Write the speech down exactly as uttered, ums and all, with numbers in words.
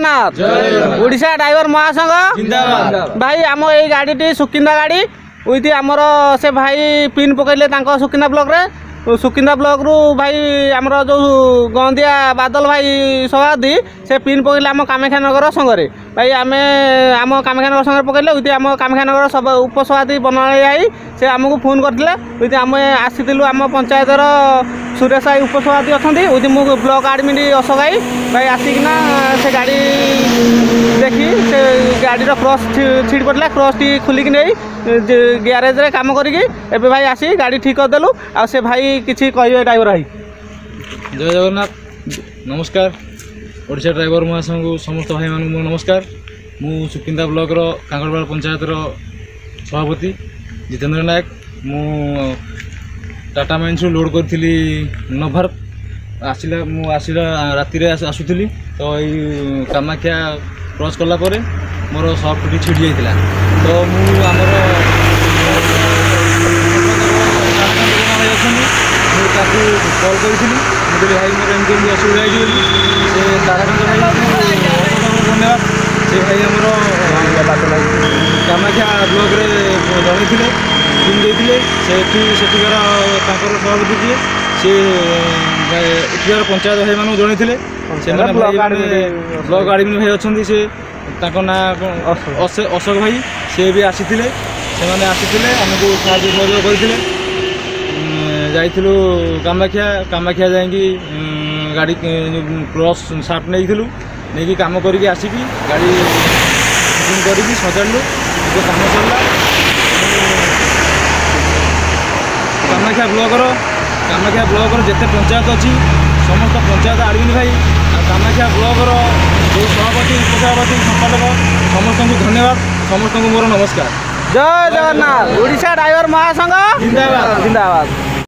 Jagannath Odisha driver महासंघ जिंदाबाद। भाई आम ये गाड़ी सुकिंदा गाड़ी उइथि आमर से भाई पिन पकड़े सुकिंदा ब्लॉक रे सुकिंदा ब्लॉक रु भाई आमर जो गंदिया बादल भाई सभापति से पिन पकड़े आम कामाख्यानगर संघरे भाई आम आम कामाख्यानगर संघरे पकड़े उइथि आम कामाख्यानगर सब उपसभापति बनाई आई से आमको फोन करते उइथि आम आसीलु आम पंचायतर सुरेश भाई उपसभापति अच्छा उइथि मु ब्लॉक आडमिन अशोक भाई भाई आसिकिना से गाड़ी देखी से गाड़ी क्रॉस छिड़ पड़ा क्रॉस टी खुलिक नहीं ग्यारेज रे काम करी एबे भाई आसी गाड़ी ठीक करदेलु आ से भाई किछि कहिबे ड्राइवर भाई। जय जगन्नाथ नमस्कार। ओडिशा ड्राइवर महासंघ समस्त भाई मान नमस्कार। मु सुकिंदा ब्लॉक रो कांगड़बाड़ पंचायत रो सभापति जितेंद्र नायक। मु टाटा माइंस लोड करी नवभारत आसला मु आसला राति आसुली तो ये कामाख्या क्रॉस कला पर मोर सफ्ट छिड़ी जाता तो मुझे आमर कल करी भाई मोर एमती असुविधा से ताराकांत भाई धन्यवाद से भाई आमर कामाख्या ब्लॉक जन थे टीम देते सेठिकार सभापति जी सी एठिकार पंचायत भाई मानक जन थे ब्लॉक आडमिन भाई अच्छा से ना अशोक भाई सी भी आसी आसी आमको साहय सहयोग करते जाइलु कामाख्या कामाख्या जाकि गाड़ी क्रॉस साफ्ट नहीं नहीं कम करके आसिक गाड़ी करके सजाड़ू जो कम सरला कामाख्या ब्लॉकर कामाख्या ब्लॉकर जिते पंचायत अच्छी समस्त पंचायत आडमिन भाई कामाख्या ब्लॉकर जो सभापति उपसभापति संपादक समस्त को धन्यवाद समस्त को मोर नमस्कार। जय जगन्नाथ ओडिशा ड्राइवर महासंघ जिंदाबाद जिंदाबाद।